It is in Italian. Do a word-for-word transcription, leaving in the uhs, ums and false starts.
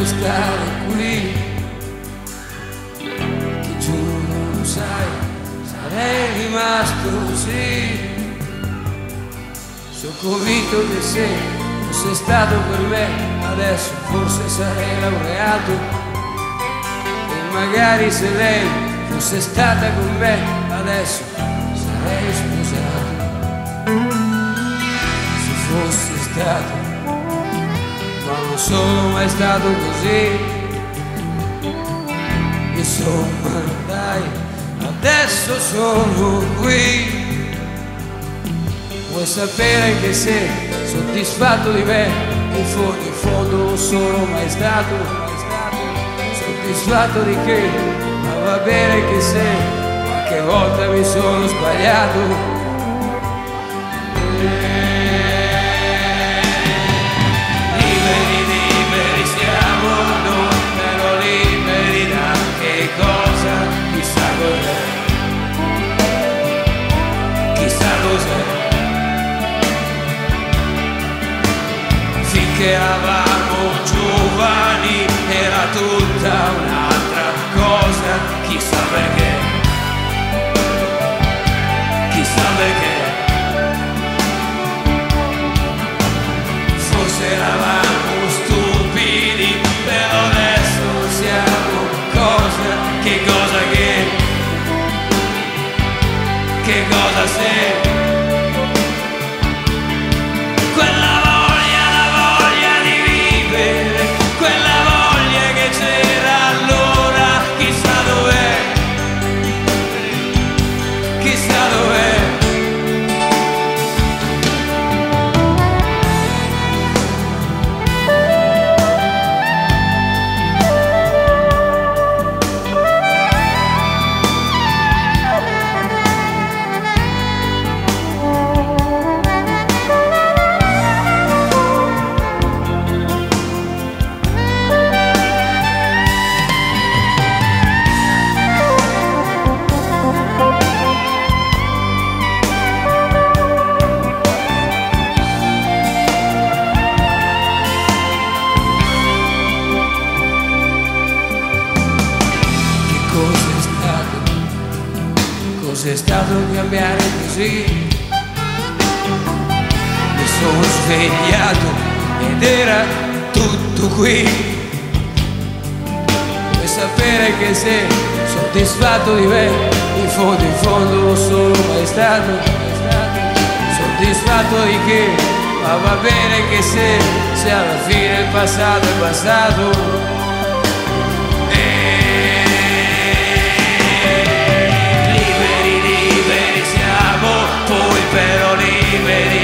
puoi stare qui, che tu non lo sai, sarei rimasto così. Sono convinto che se fosse stato per me, adesso forse sarei laureato, e magari se lei fosse stata con me, adesso sarei sposato. Se fossi stato, ma non sono mai stato così. Insomma, dai, adesso sono qui. Vuoi sapere che sei soddisfatto di me? In fondo, in fondo non sono mai stato, mai stato soddisfatto di che? Ma va bene che sei, qualche volta mi sono sbagliato. Liberi, liberi siamo noi, però liberi da che cosa? Chissà cos'è, chissà cos'è. Finché eravamo giovani era tutta un'altra cosa, chissà perché, chissà perché. Forse eravamo stupidi, però adesso siamo cosa, che cosa che, che cosa sei. Cos'è stato cambiare così? Mi sono svegliato ed era tutto qui. Vuoi sapere che sei soddisfatto di me? In fondo, in fondo non sono mai stato soddisfatto di che? Ma va bene che se, se alla fine il passato è passato. Poi però liberi